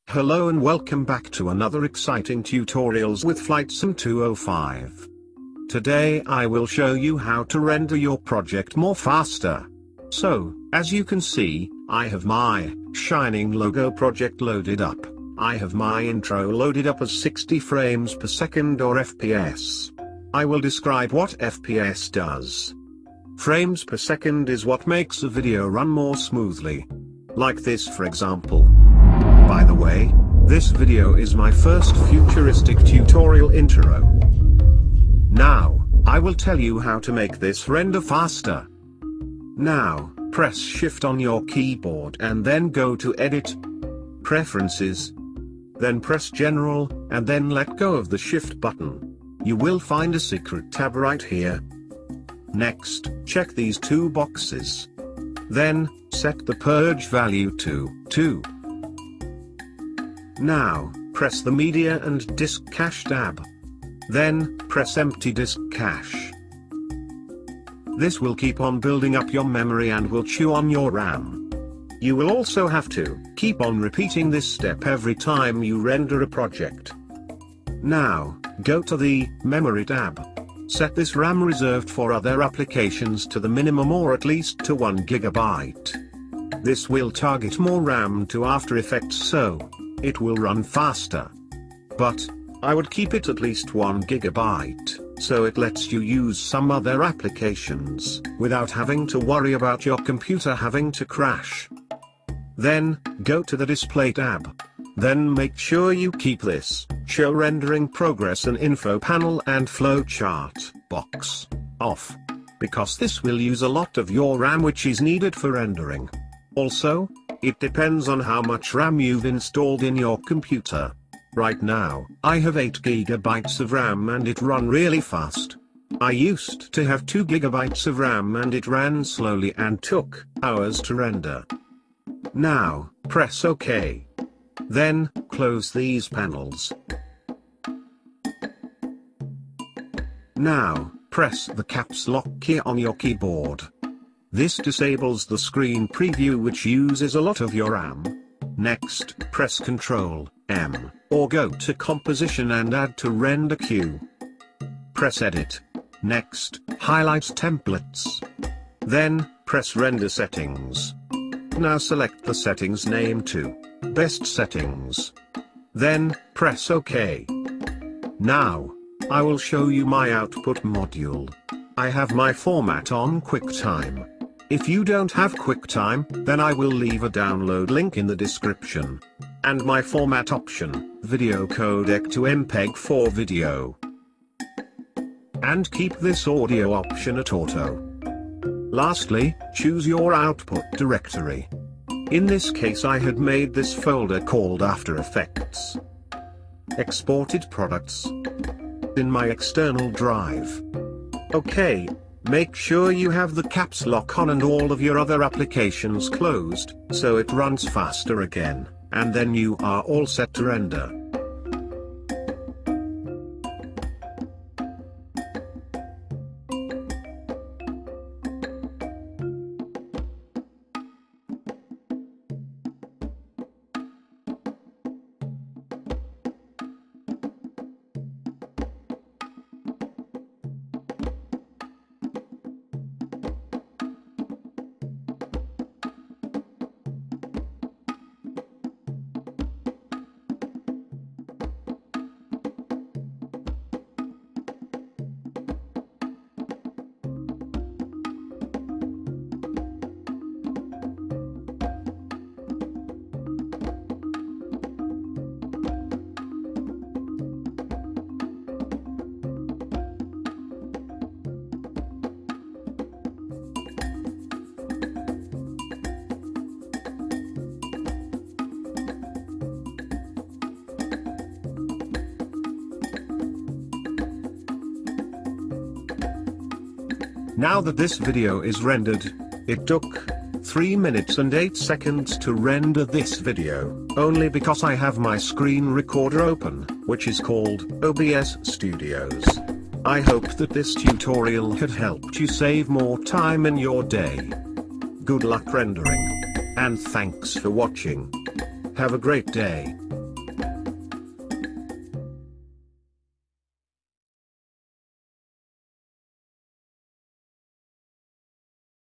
Hello and welcome back to another exciting tutorials with Flight Sim 205. Today I will show you how to render your project more faster. So, as you can see, I have my shining logo project loaded up. I have my intro loaded up as 60 frames per second or FPS. I will describe what FPS does. Frames per second is what makes a video run more smoothly. Like this for example. By the way, this video is my first futuristic tutorial intro. Now, I will tell you how to make this render faster. Now, press Shift on your keyboard and then go to Edit, Preferences. Then press General, and then let go of the Shift button. You will find a secret tab right here. Next, check these two boxes. Then, set the purge value to 2. Now, press the Media and Disk Cache tab. Then, press Empty Disk Cache. This will keep on building up your memory and will chew on your RAM. You will also have to keep on repeating this step every time you render a project. Now, go to the Memory tab. Set this RAM reserved for other applications to the minimum or at least to 1 GB. This will target more RAM to After Effects so it will run faster. But I would keep it at least 1 GB, so it lets you use some other applications without having to worry about your computer having to crash. Then, go to the Display tab. Then make sure you keep this Show Rendering Progress and Info Panel and Flowchart box off, because this will use a lot of your RAM which is needed for rendering. Also, it depends on how much RAM you've installed in your computer. Right now, I have 8 GB of RAM and it ran really fast. I used to have 2 GB of RAM and it ran slowly and took hours to render. Now, press OK. Then, close these panels. Now, press the Caps Lock key on your keyboard. This disables the screen preview which uses a lot of your RAM. Next, press Ctrl M, or go to Composition and add to Render Queue. Press Edit. Next, highlight Templates. Then, press Render Settings. Now select the settings name to Best Settings. Then, press OK. Now, I will show you my output module. I have my format on QuickTime. If you don't have QuickTime, then I will leave a download link in the description. And my format option, video codec to MPEG-4 video. And keep this audio option at auto. Lastly, choose your output directory. In this case I had made this folder called After Effects. Exported products. In my external drive. Okay. Make sure you have the caps lock on and all of your other applications closed, so it runs faster again, and then you are all set to render. Now that this video is rendered, it took 3 minutes and 8 seconds to render this video, only because I have my screen recorder open, which is called OBS Studios. I hope that this tutorial had helped you save more time in your day. Good luck rendering. And thanks for watching. Have a great day.